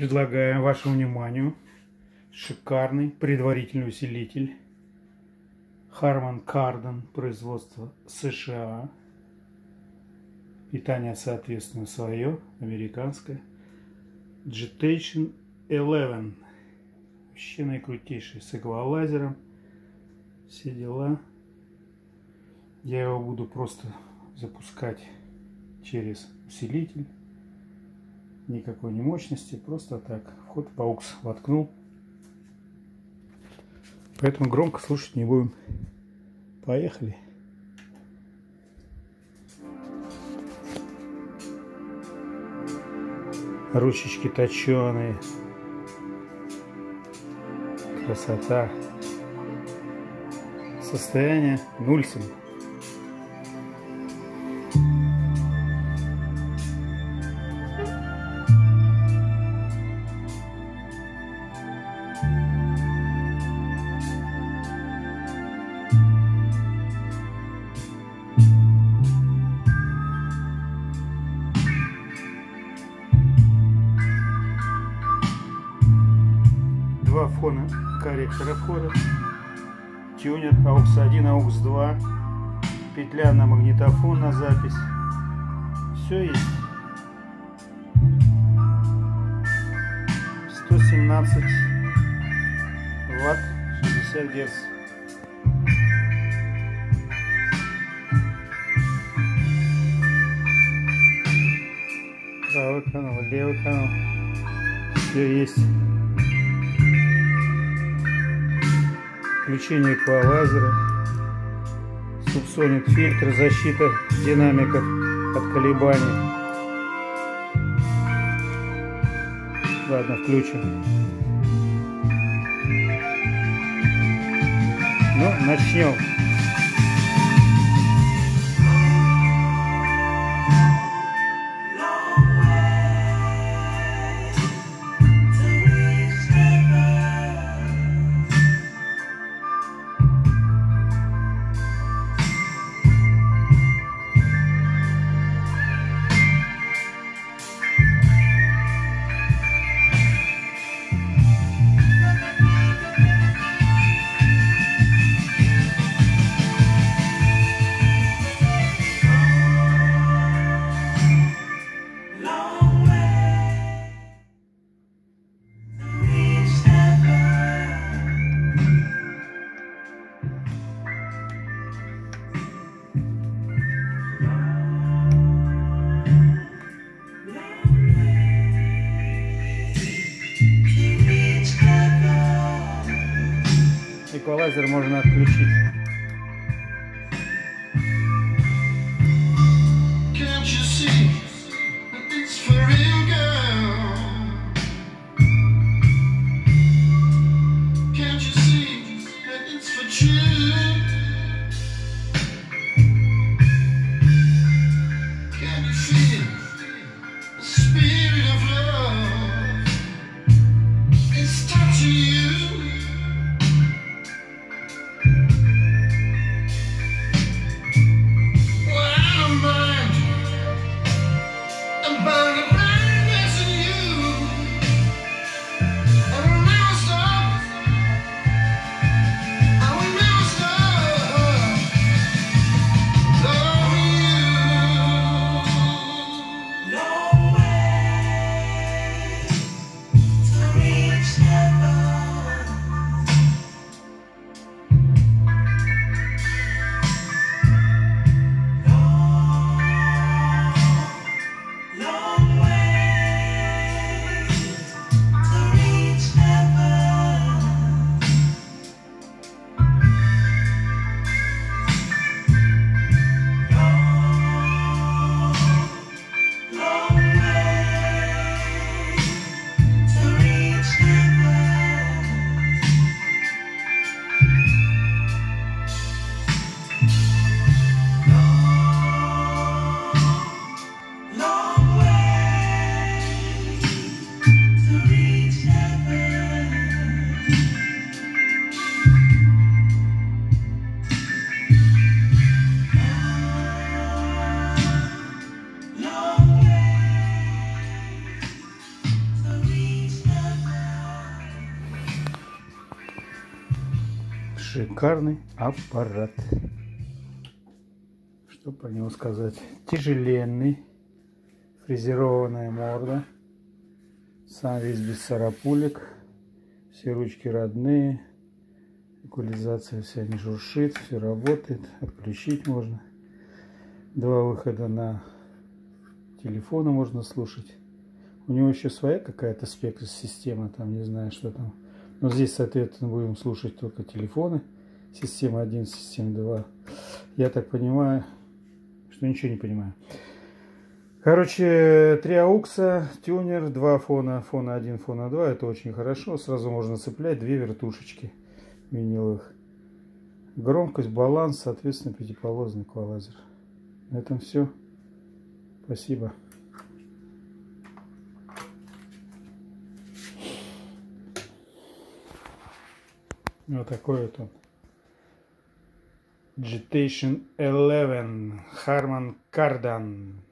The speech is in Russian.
Предлагаем вашему вниманию шикарный предварительный усилитель Harman Kardon, производство США. Питание, соответственно, свое, американское. Agitation 11. Вообще наикрутейший, с эквалайзером. Все дела. Я его буду просто запускать через усилитель. Никакой не мощности, просто так. Вход по AUX воткнул. Поэтому громко слушать не будем. Поехали. Ручечки точеные. Красота. Состояние 0,7. Два фона корректора входа, тюнер AUX 1, AUX 2, петля на магнитофон на запись. Все есть. 117 ватт, 60 герц. Правый канал, левый канал. Все есть. Включение эквалайзера, субсоник фильтр, защита динамиков от колебаний. Ладно, включим. Ну, начнем. Эквалайзер можно отключить. Burn Шикарный аппарат. Что про него сказать? Тяжеленный. Фрезерованная морда. Сам весь без царапулек. Все ручки родные. Эквализация вся не шуршит. Все работает. Отключить можно. 2 выхода на телефоны можно слушать. У него еще своя какая-то спектр-система. Там не знаю, что там. Но здесь, соответственно, будем слушать только телефоны. Система 1, система 2. Я так понимаю, что ничего не понимаю. Короче, 3 аукса, тюнер, 2 фона, фона 1, фона 2. Это очень хорошо. Сразу можно цеплять 2 вертушечки виниловых. Громкость, баланс, соответственно, пятиполосный эквалайзер. На этом все. Спасибо. Вот такой вот он. Agitation 11 Harman Kardon.